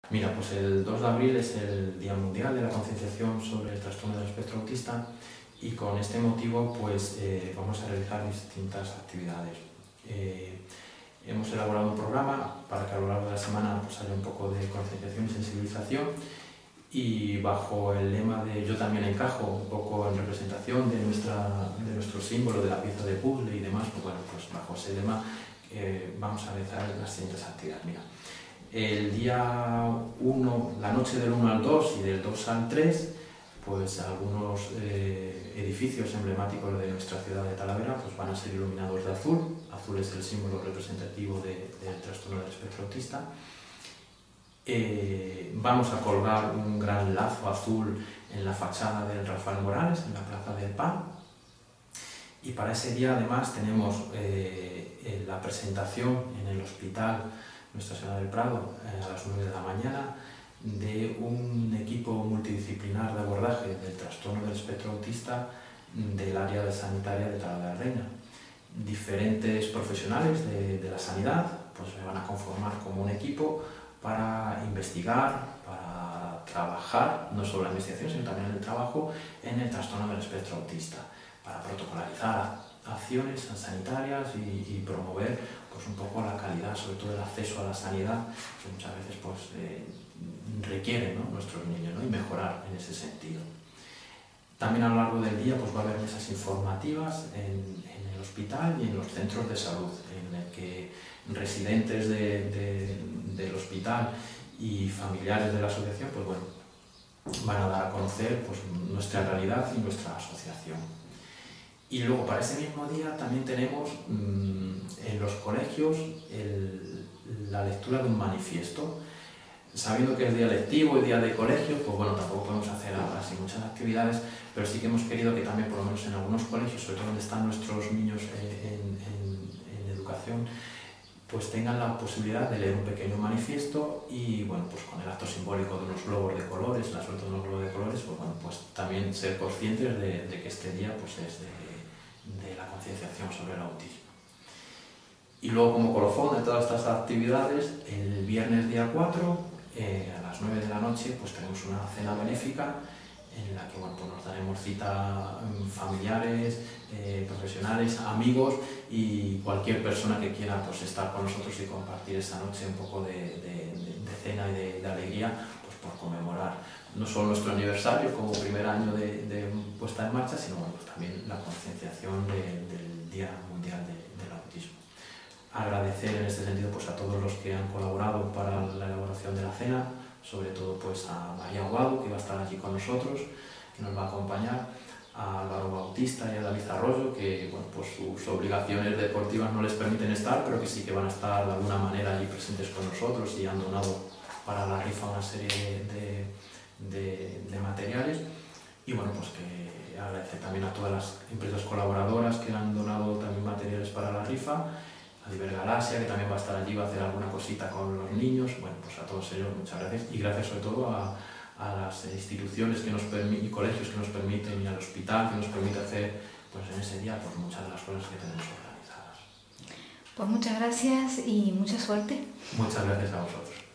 Mira, pues el 2 de abril es el Día Mundial de la Concienciación sobre el Trastorno del Espectro Autista y con este motivo pues vamos a realizar distintas actividades. Hemos elaborado un programa para que a lo largo de la semana pues, haya un poco de concienciación y sensibilización, y bajo el lema de Yo también encajo, un poco en representación de nuestro símbolo de la pieza de puzzle y demás, pues bueno, pues bajo ese lema vamos a realizar las siguientes actividades. Mira, el día 1, la noche del 1 al 2 y del 2 al 3, pues algunos edificios emblemáticos de nuestra ciudad de Talavera pues van a ser iluminados de azul. Azul es el símbolo representativo del trastorno del espectro autista. Vamos a colgar un gran lazo azul en la fachada del Rafael Morales, en la Plaza del Pan. Y para ese día además tenemos la presentación en el Hospital Nuestra Señora del Prado a las 9 de la mañana de un equipo multidisciplinar de abordaje del trastorno del espectro autista del área de sanitaria de Talavera de la Reina. Diferentes profesionales de la sanidad pues se van a conformar como un equipo para investigar, para trabajar, no solo la investigación, sino también el trabajo en el trastorno del espectro autista, para protocolarizar acciones sanitarias y promover pues, un poco la calidad, sobre todo el acceso a la sanidad, que muchas veces pues, requieren, ¿no?, nuestros niños, ¿no?, y mejorar en ese sentido. También a lo largo del día pues, va a haber mesas informativas en el hospital y en los centros de salud, en el que residentes del hospital y familiares de la asociación pues, bueno, van a dar a conocer pues, nuestra realidad y nuestra asociación. Y luego para ese mismo día también tenemos en los colegios la lectura de un manifiesto. Sabiendo que es día lectivo y día de colegio, pues bueno, tampoco podemos hacer así muchas actividades, pero sí que hemos querido que también, por lo menos en algunos colegios, sobre todo donde están nuestros niños en educación, pues tengan la posibilidad de leer un pequeño manifiesto y, bueno, pues con el acto simbólico de unos globos de colores, la suerte de unos globos de colores, pues bueno, pues también ser conscientes de que este día pues es de la concienciación sobre el autismo. Y luego, como colofón de todas estas actividades, el viernes día 4, a las 9 de la noche, pues tenemos una cena benéfica en la que bueno, pues nos daremos cita familiares, profesionales, amigos y cualquier persona que quiera pues, estar con nosotros y compartir esa noche un poco de cena y de alegría, pues por conmemorar no solo nuestro aniversario como primer año de puesta en marcha, sino bueno, pues también la concienciación del Día Mundial del Autismo. Agradecer en este sentido pues, a todos los que han colaborado para la elaboración de la cena, sobre todo pues, a María Aguado, que va a estar allí con nosotros, que nos va a acompañar, a Álvaro Bautista y a David Arroyo, que bueno, pues, sus obligaciones deportivas no les permiten estar, pero que sí que van a estar de alguna manera allí presentes con nosotros y han donado para la rifa una serie de materiales. Y bueno, pues que agradecer también a todas las empresas colaboradoras que han donado también materiales para la rifa, a Ibergalaxia, que también va a estar allí, va a hacer alguna cosita con los niños. Bueno, pues a todos ellos muchas gracias y gracias sobre todo a las instituciones que nos y colegios que nos permiten y al hospital que nos permite hacer pues en ese día pues muchas de las cosas que tenemos organizadas. Pues muchas gracias y mucha suerte. Muchas gracias a vosotros.